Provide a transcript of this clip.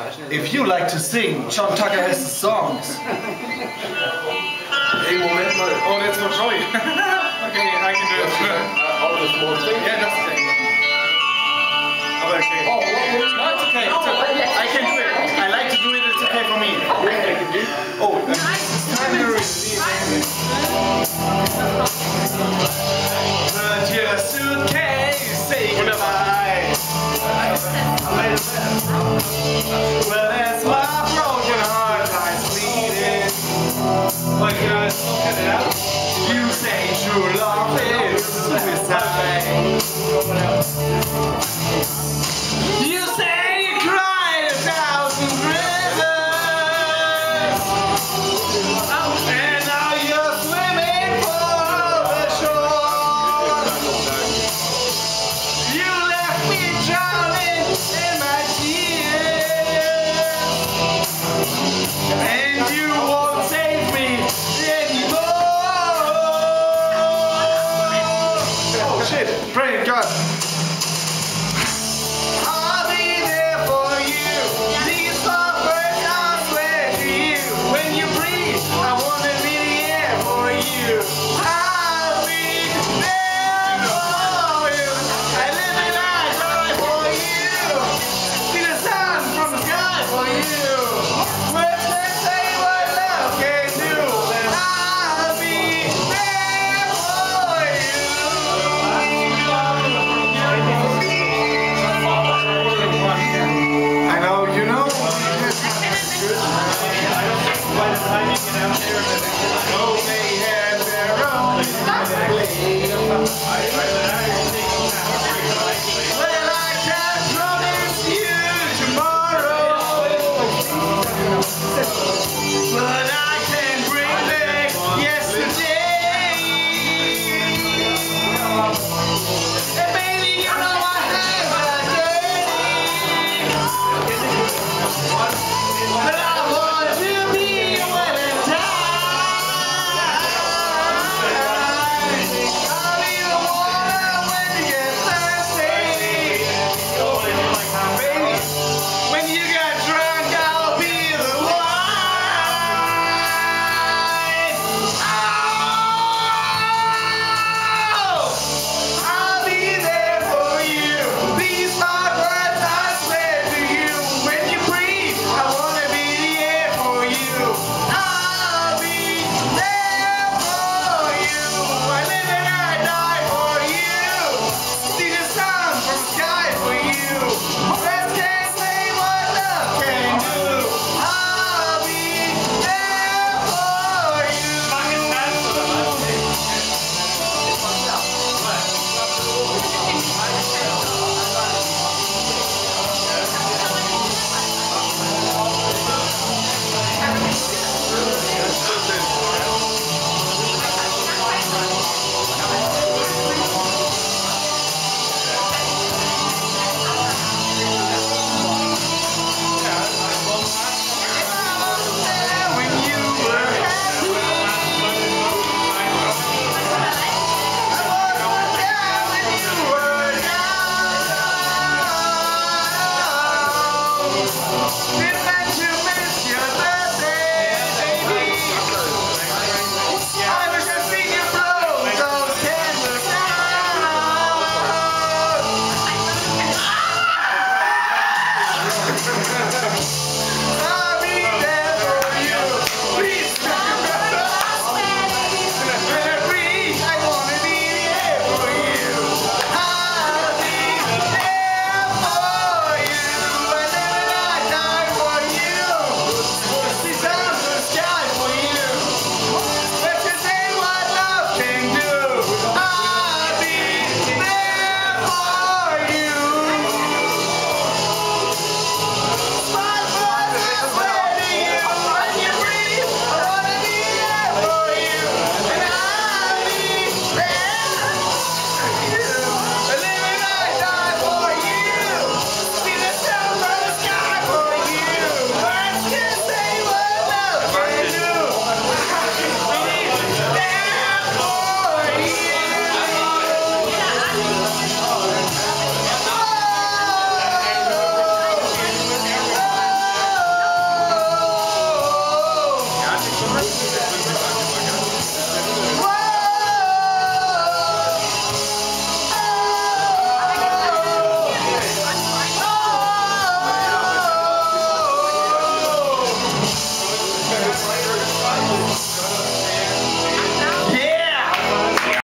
If you like to sing, John Tucker has the songs. Hey, Moment mal. Oh, that's for Joey. Okay, I can do it. All the small things. Yeah, that's okay. Aber okay. Oh, No, it's okay. It's okay. I can do it. I like to do it. It's okay for me. Oh, time to receive. Put your suitcase, say goodbye. Well, as my broken heart lies bleeding. But guys, look it out. You say true love is suicide. You say you cried 1,000 rivers. And now you're swimming for the shore. You left me drowning in my tears. And you won't save me anymore. Oh shit, pray to God. I'll be there for you. These words I swear to you. When you breathe, I wanna be there for you. I'll be there for you. I live and I die for you. See the sun from the sky for you. Words that say what love can do. And I'll be there for you. I know, you know. Oh, they had their own. Well, I can't promise you tomorrow, but I can bring back yesterday. And baby, you know I have a but I want to be when I die. I'll be the water when you get thirsty. Baby, when you get drunk, I'll be the wine. Oh, I'll be there for you. These hard words I swear to you. When you breathe, I wanna be the air for you. I'll be there for you. I live and I die for you. See the sun from the sky for you. Words can't say what love can do. I'll be there for you. When you were happy, I was there when you were down.